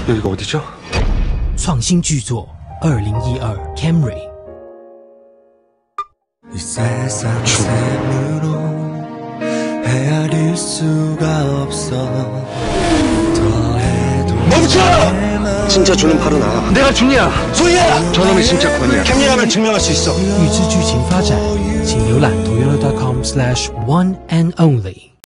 여기가 어디죠? 创新巨作2012 Camry。 멈춰! 진짜 준은 바로 나야. 내가 준이야. 준이야! 저놈이 진짜 권이야. 캠리라면 증명할 수 있어. 预知剧情发展，请浏览 toyota.com/one and only。